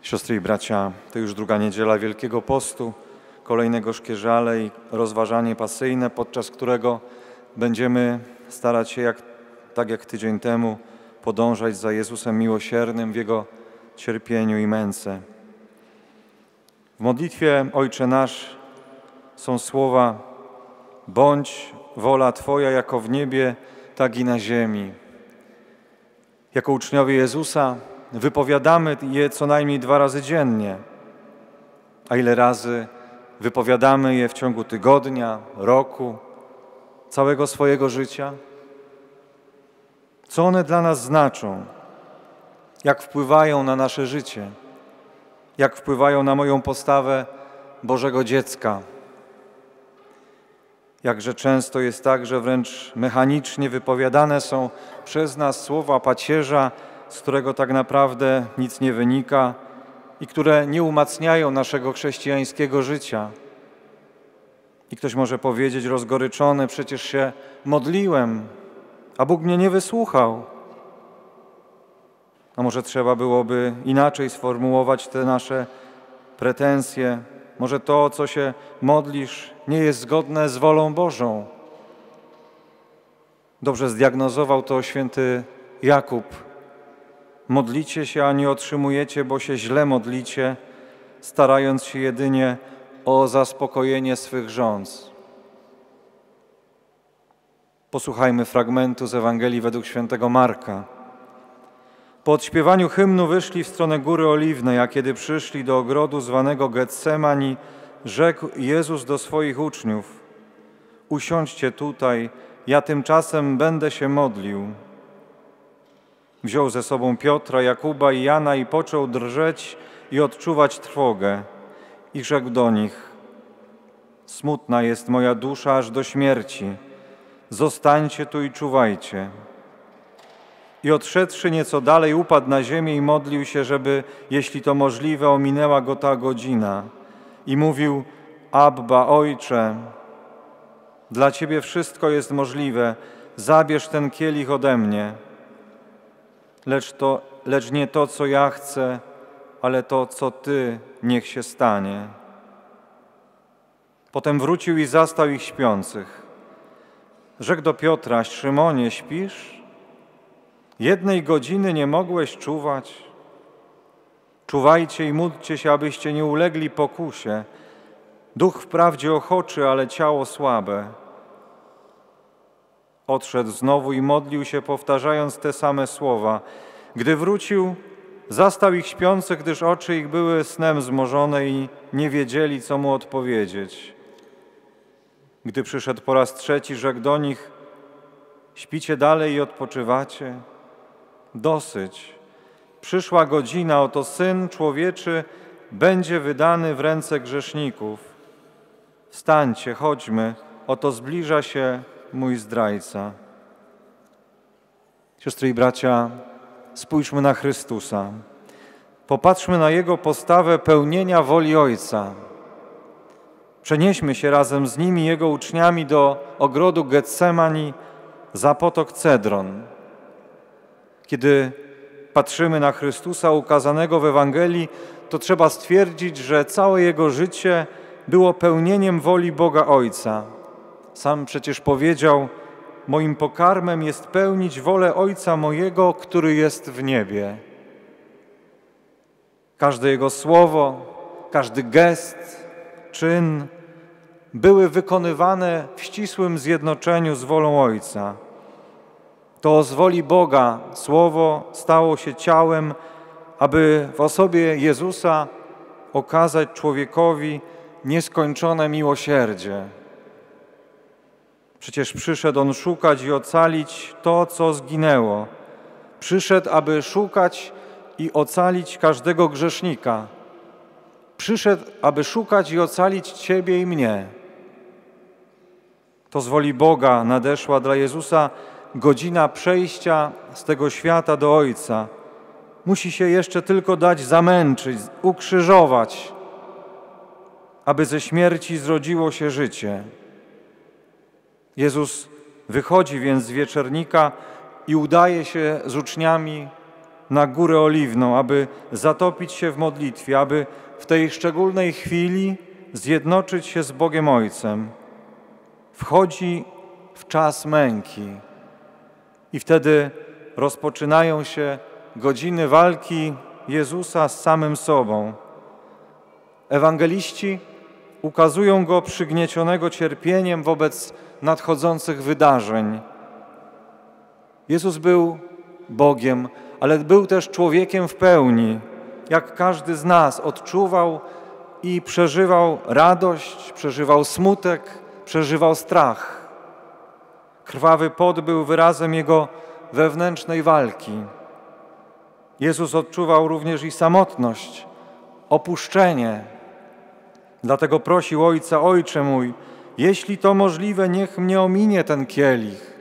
Siostry i bracia, to już druga niedziela Wielkiego Postu, kolejne gorzkie żale i rozważanie pasyjne, podczas którego będziemy starać się, tak jak tydzień temu, podążać za Jezusem miłosiernym w Jego cierpieniu i męce. W modlitwie Ojcze Nasz są słowa: bądź wola Twoja jako w niebie, tak i na ziemi. Jako uczniowie Jezusa wypowiadamy je co najmniej 2 razy dziennie. A ile razy wypowiadamy je w ciągu tygodnia, roku, całego swojego życia? Co one dla nas znaczą? Jak wpływają na nasze życie? Jak wpływają na moją postawę Bożego dziecka? Jakże często jest tak, że wręcz mechanicznie wypowiadane są przez nas słowa pacierza, z którego tak naprawdę nic nie wynika i które nie umacniają naszego chrześcijańskiego życia. I ktoś może powiedzieć rozgoryczony: przecież się modliłem, a Bóg mnie nie wysłuchał. A może trzeba byłoby inaczej sformułować te nasze pretensje? Może to, o co się modlisz, nie jest zgodne z wolą Bożą? Dobrze zdiagnozował to święty Jakub. Modlicie się, a nie otrzymujecie, bo się źle modlicie, starając się jedynie o zaspokojenie swych żądz. Posłuchajmy fragmentu z Ewangelii według świętego Marka. Po odśpiewaniu hymnu wyszli w stronę Góry Oliwnej, a kiedy przyszli do ogrodu zwanego Getsemani, rzekł Jezus do swoich uczniów: usiądźcie tutaj, ja tymczasem będę się modlił. Wziął ze sobą Piotra, Jakuba i Jana i począł drżeć i odczuwać trwogę. I rzekł do nich: smutna jest moja dusza aż do śmierci. Zostańcie tu i czuwajcie. I odszedłszy nieco dalej, upadł na ziemię i modlił się, żeby, jeśli to możliwe, ominęła go ta godzina. I mówił: Abba, Ojcze, dla Ciebie wszystko jest możliwe, zabierz ten kielich ode mnie. Lecz nie to, co ja chcę, ale to, co Ty, niech się stanie. Potem wrócił i zastał ich śpiących. Rzekł do Piotra: Szymonie, śpisz? 1 godziny nie mogłeś czuwać? Czuwajcie i módlcie się, abyście nie ulegli pokusie. Duch wprawdzie ochoczy, ale ciało słabe. Odszedł znowu i modlił się, powtarzając te same słowa. Gdy wrócił, zastał ich śpiących, gdyż oczy ich były snem zmorzone i nie wiedzieli, co mu odpowiedzieć. Gdy przyszedł po raz 3, rzekł do nich: śpicie dalej i odpoczywacie? Dosyć. Przyszła godzina, oto Syn Człowieczy będzie wydany w ręce grzeszników. Wstańcie, chodźmy, oto zbliża się mój zdrajca. Siostry i bracia, spójrzmy na Chrystusa. Popatrzmy na Jego postawę pełnienia woli Ojca. Przenieśmy się razem z Nim i Jego uczniami do ogrodu Getsemani za potok Cedron. Kiedy patrzymy na Chrystusa ukazanego w Ewangelii, to trzeba stwierdzić, że całe Jego życie było pełnieniem woli Boga Ojca. Sam przecież powiedział: moim pokarmem jest pełnić wolę Ojca mojego, który jest w niebie. Każde Jego słowo, każdy gest, czyn były wykonywane w ścisłym zjednoczeniu z wolą Ojca. To z woli Boga Słowo stało się ciałem, aby w osobie Jezusa okazać człowiekowi nieskończone miłosierdzie. Przecież przyszedł On szukać i ocalić to, co zginęło. Przyszedł, aby szukać i ocalić każdego grzesznika. Przyszedł, aby szukać i ocalić Ciebie i mnie. To z woli Boga nadeszła dla Jezusa godzina przejścia z tego świata do Ojca. Musi się jeszcze tylko dać zamęczyć, ukrzyżować, aby ze śmierci zrodziło się życie. Jezus wychodzi więc z wieczernika i udaje się z uczniami na Górę Oliwną, aby zatopić się w modlitwie, aby w tej szczególnej chwili zjednoczyć się z Bogiem Ojcem. Wchodzi w czas męki i wtedy rozpoczynają się godziny walki Jezusa z samym sobą. Ewangeliści ukazują Go przygniecionego cierpieniem wobec nadchodzących wydarzeń. Jezus był Bogiem, ale był też człowiekiem w pełni. Jak każdy z nas odczuwał i przeżywał radość, przeżywał smutek, przeżywał strach. Krwawy pot był wyrazem Jego wewnętrznej walki. Jezus odczuwał również i samotność, opuszczenie. Dlatego prosił Ojca: Ojcze mój, jeśli to możliwe, niech mnie ominie ten kielich.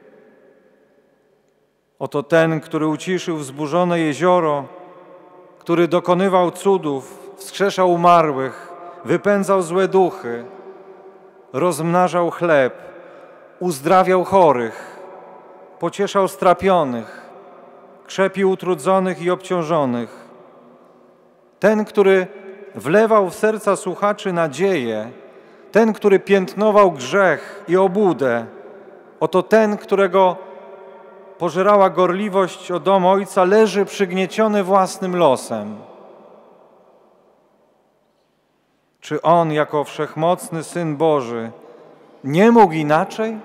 Oto ten, który uciszył wzburzone jezioro, który dokonywał cudów, wskrzeszał umarłych, wypędzał złe duchy, rozmnażał chleb, uzdrawiał chorych, pocieszał strapionych, krzepił utrudzonych i obciążonych. Ten, który wlewał w serca słuchaczy nadzieję, ten, który piętnował grzech i obłudę, oto ten, którego pożerała gorliwość o dom Ojca, leży przygnieciony własnym losem. Czy On, jako wszechmocny Syn Boży, nie mógł inaczej?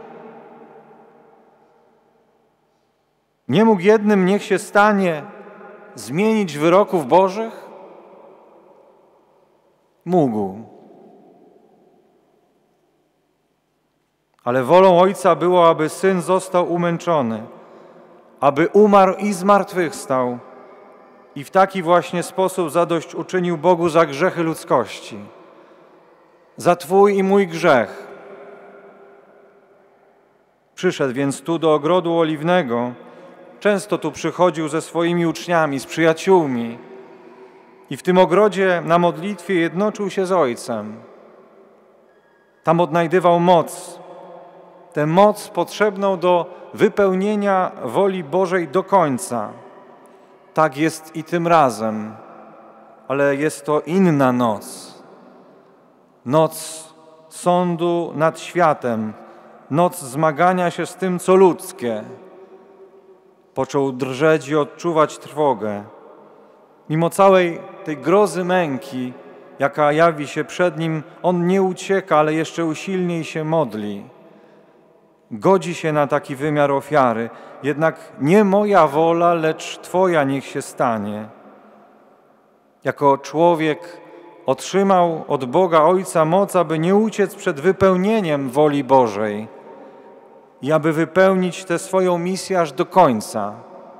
Nie mógł jednym niech się stanie zmienić wyroków Bożych? Mógł. Ale wolą Ojca było, aby Syn został umęczony, aby umarł i zmartwychwstał i w taki właśnie sposób zadośćuczynił Bogu za grzechy ludzkości, za Twój i mój grzech. Przyszedł więc tu do ogrodu oliwnego, często tu przychodził ze swoimi uczniami, z przyjaciółmi i w tym ogrodzie na modlitwie jednoczył się z Ojcem. Tam odnajdywał moc, tę moc potrzebną do wypełnienia woli Bożej do końca. Tak jest i tym razem, ale jest to inna noc. Noc sądu nad światem, noc zmagania się z tym, co ludzkie. Począł drżeć i odczuwać trwogę. Mimo całej tej grozy męki, jaka jawi się przed nim, on nie ucieka, ale jeszcze usilniej się modli. Godzi się na taki wymiar ofiary, jednak nie moja wola, lecz Twoja niech się stanie. Jako człowiek otrzymał od Boga Ojca moc, aby nie uciec przed wypełnieniem woli Bożej i aby wypełnić tę swoją misję aż do końca.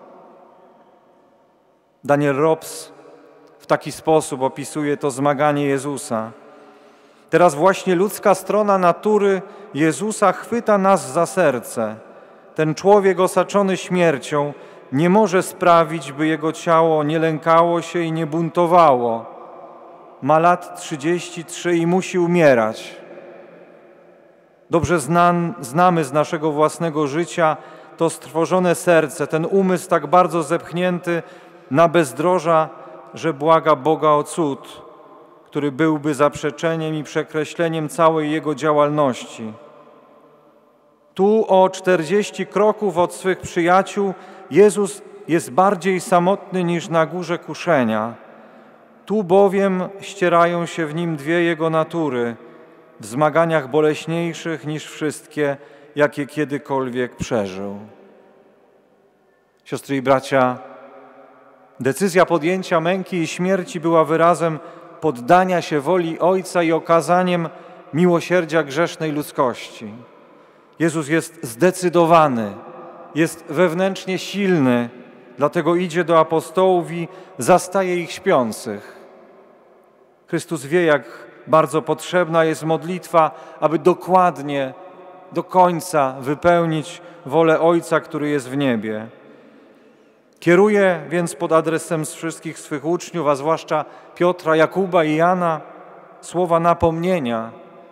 Daniel Robs w taki sposób opisuje to zmaganie Jezusa. Teraz właśnie ludzka strona natury Jezusa chwyta nas za serce. Ten człowiek osaczony śmiercią nie może sprawić, by jego ciało nie lękało się i nie buntowało. Ma lat 33 i musi umierać. Dobrze znamy z naszego własnego życia to strwożone serce, ten umysł tak bardzo zepchnięty na bezdroża, że błaga Boga o cud, który byłby zaprzeczeniem i przekreśleniem całej jego działalności. Tu o 40 kroków od swych przyjaciół Jezus jest bardziej samotny niż na górze kuszenia. Tu bowiem ścierają się w Nim dwie Jego natury, w zmaganiach boleśniejszych niż wszystkie, jakie kiedykolwiek przeżył. Siostry i bracia, decyzja podjęcia męki i śmierci była wyrazem poddania się woli Ojca i okazaniem miłosierdzia grzesznej ludzkości. Jezus jest zdecydowany, jest wewnętrznie silny, dlatego idzie do apostołów i zastaje ich śpiących. Chrystus wie, jak bardzo potrzebna jest modlitwa, aby dokładnie, do końca wypełnić wolę Ojca, który jest w niebie. Kieruje więc pod adresem wszystkich swych uczniów, a zwłaszcza Piotra, Jakuba i Jana, słowa napomnienia.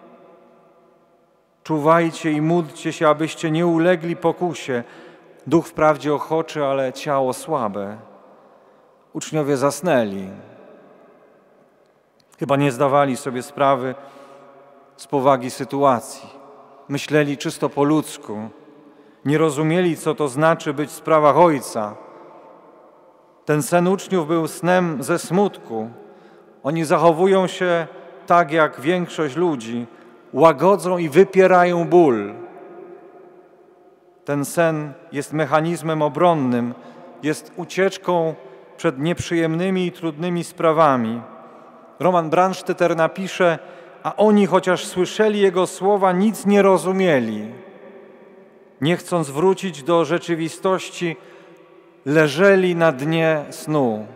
Czuwajcie i módlcie się, abyście nie ulegli pokusie. Duch wprawdzie ochoczy, ale ciało słabe. Uczniowie zasnęli. Chyba nie zdawali sobie sprawy z powagi sytuacji. Myśleli czysto po ludzku. Nie rozumieli, co to znaczy być w sprawach Ojca. Ten sen uczniów był snem ze smutku. Oni zachowują się tak jak większość ludzi, łagodzą i wypierają ból. Ten sen jest mechanizmem obronnym, jest ucieczką przed nieprzyjemnymi i trudnymi sprawami. Roman Brandstätter napisze, a oni, chociaż słyszeli Jego słowa, nic nie rozumieli. Nie chcąc wrócić do rzeczywistości, leżeli na dnie snu.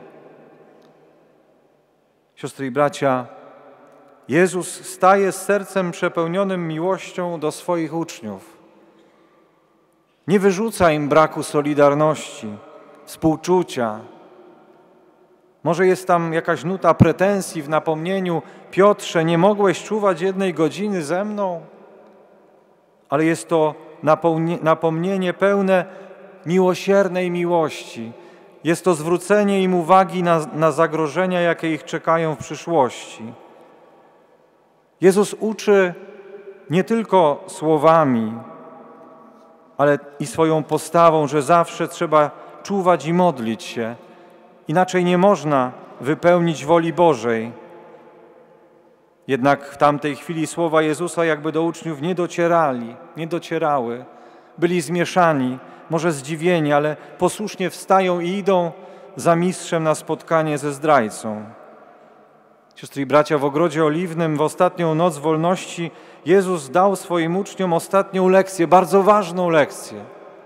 Siostry i bracia, Jezus staje z sercem przepełnionym miłością do swoich uczniów. Nie wyrzuca im braku solidarności, współczucia. Może jest tam jakaś nuta pretensji w napomnieniu: Piotrze, nie mogłeś czuwać 1 godziny ze mną? Ale jest to napomnienie pełne miłosiernej miłości. Jest to zwrócenie im uwagi na zagrożenia, jakie ich czekają w przyszłości. Jezus uczy nie tylko słowami, ale i swoją postawą, że zawsze trzeba czuwać i modlić się. Inaczej nie można wypełnić woli Bożej. Jednak w tamtej chwili słowa Jezusa jakby do uczniów nie docierały. Byli zmieszani, może zdziwieni, ale posłusznie wstają i idą za mistrzem na spotkanie ze zdrajcą. Siostry i bracia, w Ogrodzie Oliwnym w ostatnią noc wolności Jezus dał swoim uczniom ostatnią lekcję, bardzo ważną lekcję.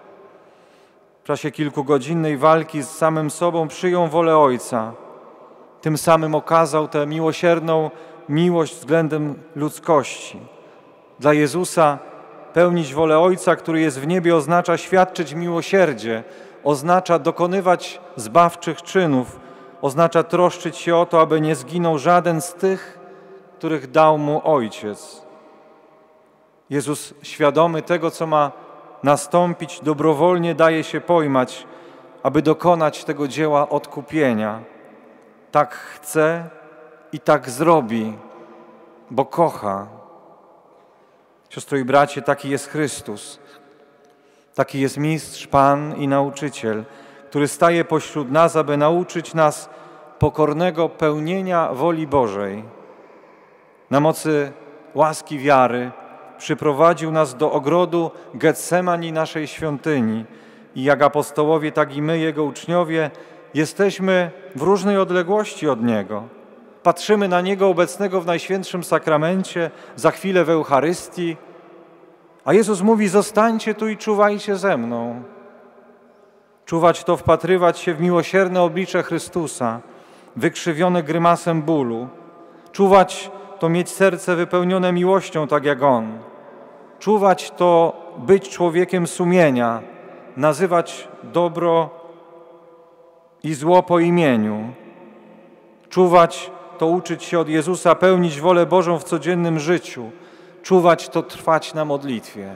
W czasie kilkugodzinnej walki z samym sobą przyjął wolę Ojca. Tym samym okazał tę miłosierną miłość względem ludzkości. Dla Jezusa pełnić wolę Ojca, który jest w niebie, oznacza świadczyć miłosierdzie, oznacza dokonywać zbawczych czynów, oznacza troszczyć się o to, aby nie zginął żaden z tych, których dał mu Ojciec. Jezus, świadomy tego, co ma nastąpić, dobrowolnie daje się pojmać, aby dokonać tego dzieła odkupienia. Tak chce i tak zrobi, bo kocha. Siostro i bracie, taki jest Chrystus. Taki jest Mistrz, Pan i Nauczyciel, który staje pośród nas, aby nauczyć nas pokornego pełnienia woli Bożej. Na mocy łaski wiary przyprowadził nas do ogrodu Getsemani, naszej świątyni. I jak apostołowie, tak i my, Jego uczniowie, jesteśmy w różnej odległości od Niego. Patrzymy na Niego obecnego w Najświętszym Sakramencie, za chwilę w Eucharystii, a Jezus mówi: zostańcie tu i czuwajcie ze mną. Czuwać to wpatrywać się w miłosierne oblicze Chrystusa, wykrzywione grymasem bólu. Czuwać to mieć serce wypełnione miłością, tak jak On. Czuwać to być człowiekiem sumienia, nazywać dobro i zło po imieniu. Czuwać to uczyć się od Jezusa, pełnić wolę Bożą w codziennym życiu. Czuwać to trwać na modlitwie.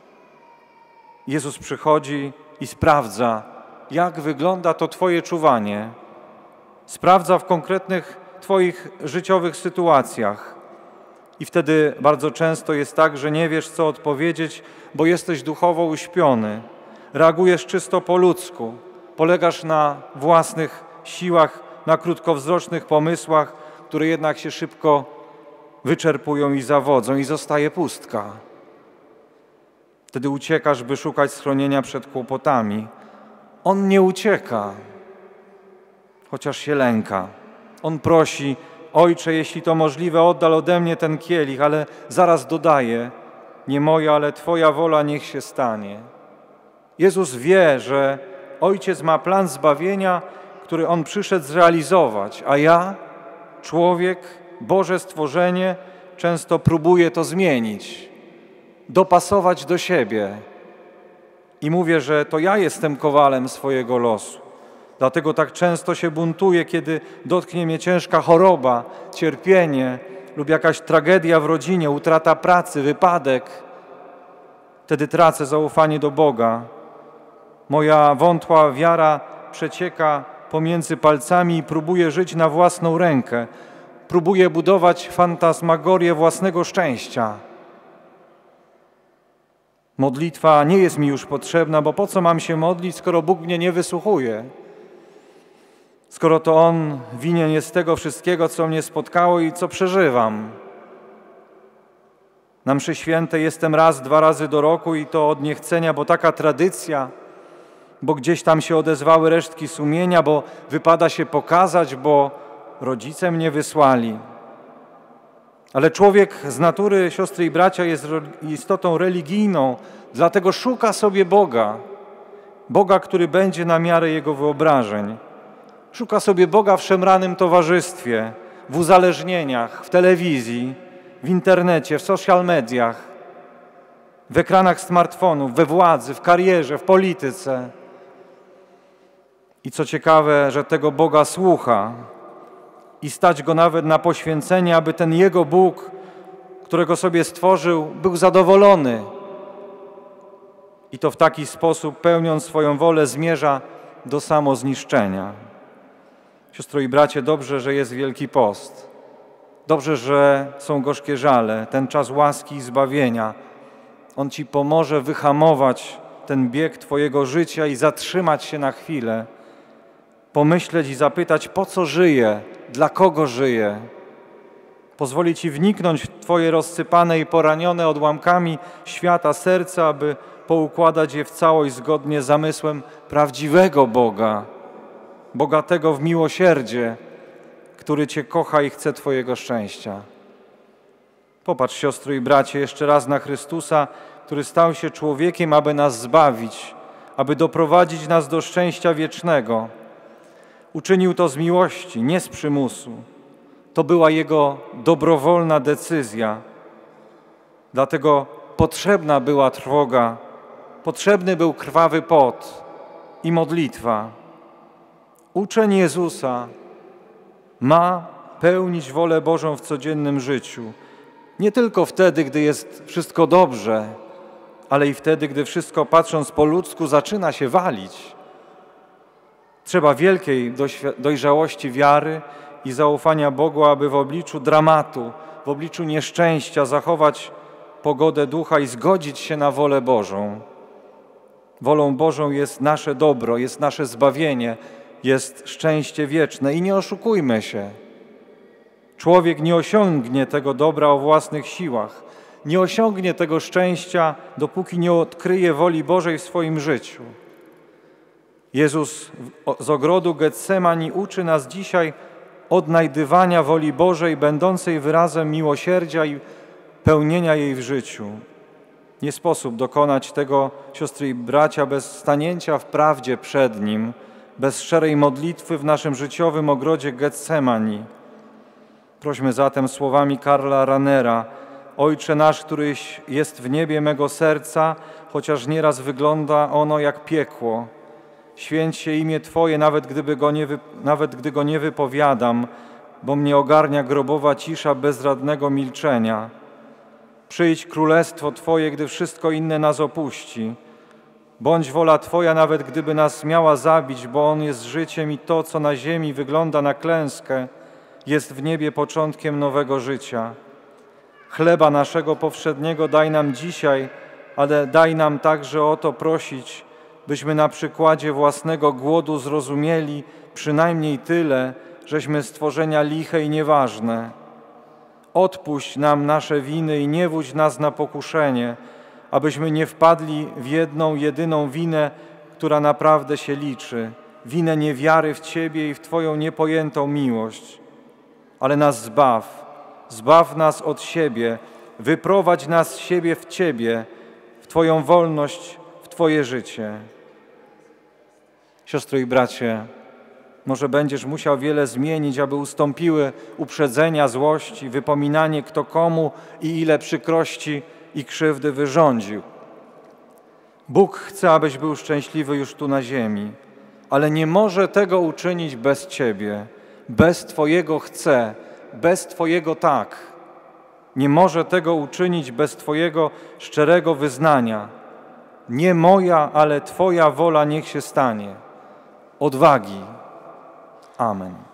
Jezus przychodzi i sprawdza, jak wygląda to Twoje czuwanie. Sprawdza w konkretnych Twoich życiowych sytuacjach. I wtedy bardzo często jest tak, że nie wiesz, co odpowiedzieć, bo jesteś duchowo uśpiony. Reagujesz czysto po ludzku. Polegasz na własnych siłach, na krótkowzrocznych pomysłach, które jednak się szybko wyczerpują i zawodzą i zostaje pustka. Wtedy uciekasz, by szukać schronienia przed kłopotami. On nie ucieka, chociaż się lęka. On prosi: Ojcze, jeśli to możliwe, oddal ode mnie ten kielich, ale zaraz dodaje: nie moja, ale Twoja wola niech się stanie. Jezus wie, że Ojciec ma plan zbawienia, który On przyszedł zrealizować, a ja, człowiek, Boże stworzenie, często próbuję to zmienić, dopasować do siebie. I mówię, że to ja jestem kowalem swojego losu. Dlatego tak często się buntuję, kiedy dotknie mnie ciężka choroba, cierpienie lub jakaś tragedia w rodzinie, utrata pracy, wypadek. Wtedy tracę zaufanie do Boga. Moja wątła wiara przecieka pomiędzy palcami i próbuje żyć na własną rękę. Próbuje budować fantasmagorię własnego szczęścia. Modlitwa nie jest mi już potrzebna, bo po co mam się modlić, skoro Bóg mnie nie wysłuchuje? Skoro to On winien jest tego wszystkiego, co mnie spotkało i co przeżywam. Na mszy świętej jestem raz, 2 razy do roku i to od niechcenia, bo taka tradycja, bo gdzieś tam się odezwały resztki sumienia, bo wypada się pokazać, bo rodzice mnie wysłali. Ale człowiek z natury, siostry i bracia, jest istotą religijną, dlatego szuka sobie Boga. Boga, który będzie na miarę jego wyobrażeń. Szuka sobie Boga w szemranym towarzystwie, w uzależnieniach, w telewizji, w internecie, w social mediach, w ekranach smartfonów, we władzy, w karierze, w polityce. I co ciekawe, że tego Boga słucha i stać Go nawet na poświęcenie, aby ten Jego Bóg, którego sobie stworzył, był zadowolony. I to w taki sposób, pełniąc swoją wolę, zmierza do samozniszczenia. Siostro i bracie, dobrze, że jest Wielki Post. Dobrze, że są gorzkie żale, ten czas łaski i zbawienia. On Ci pomoże wyhamować ten bieg Twojego życia i zatrzymać się na chwilę. Pomyśleć i zapytać, po co żyję, dla kogo żyję. Pozwoli Ci wniknąć w Twoje rozsypane i poranione odłamkami świata serca, aby poukładać je w całość zgodnie z zamysłem prawdziwego Boga, bogatego w miłosierdzie, który Cię kocha i chce Twojego szczęścia. Popatrz, siostro i bracie, jeszcze raz na Chrystusa, który stał się człowiekiem, aby nas zbawić, aby doprowadzić nas do szczęścia wiecznego. Uczynił to z miłości, nie z przymusu. To była Jego dobrowolna decyzja. Dlatego potrzebna była trwoga, potrzebny był krwawy pot i modlitwa. Uczeń Jezusa ma pełnić wolę Bożą w codziennym życiu. Nie tylko wtedy, gdy jest wszystko dobrze, ale i wtedy, gdy wszystko, patrząc po ludzku, zaczyna się walić. Trzeba wielkiej dojrzałości wiary i zaufania Bogu, aby w obliczu dramatu, w obliczu nieszczęścia zachować pogodę ducha i zgodzić się na wolę Bożą. Wolą Bożą jest nasze dobro, jest nasze zbawienie, jest szczęście wieczne. I nie oszukujmy się. Człowiek nie osiągnie tego dobra o własnych siłach. Nie osiągnie tego szczęścia, dopóki nie odkryje woli Bożej w swoim życiu. Jezus z ogrodu Getsemani uczy nas dzisiaj odnajdywania woli Bożej, będącej wyrazem miłosierdzia i pełnienia jej w życiu. Nie sposób dokonać tego, siostry i bracia, bez stanięcia w prawdzie przed Nim, bez szczerej modlitwy w naszym życiowym ogrodzie Getsemani. Prośmy zatem słowami Karla Ranera: Ojcze nasz, któryś jest w niebie mego serca, chociaż nieraz wygląda ono jak piekło. Święć się imię Twoje, nawet gdy go nie wypowiadam, bo mnie ogarnia grobowa cisza bezradnego milczenia. Przyjdź królestwo Twoje, gdy wszystko inne nas opuści. Bądź wola Twoja, nawet gdyby nas miała zabić, bo On jest życiem i to, co na ziemi wygląda na klęskę, jest w niebie początkiem nowego życia. Chleba naszego powszedniego daj nam dzisiaj, ale daj nam także o to prosić, byśmy na przykładzie własnego głodu zrozumieli przynajmniej tyle, żeśmy stworzenia liche i nieważne. Odpuść nam nasze winy i nie wódź nas na pokuszenie, abyśmy nie wpadli w jedną, jedyną winę, która naprawdę się liczy, winę niewiary w Ciebie i w Twoją niepojętą miłość. Ale nas zbaw nas od siebie, wyprowadź nas z siebie w Ciebie, w Twoją wolność, w Twoje życie. Siostro i bracie, może będziesz musiał wiele zmienić, aby ustąpiły uprzedzenia, złości, wypominanie kto komu i ile przykrości i krzywdy wyrządził. Bóg chce, abyś był szczęśliwy już tu na ziemi, ale nie może tego uczynić bez Ciebie, bez Twojego chce, bez Twojego tak. Nie może tego uczynić bez Twojego szczerego wyznania. Nie moja, ale Twoja wola niech się stanie. Odwagi, Amen.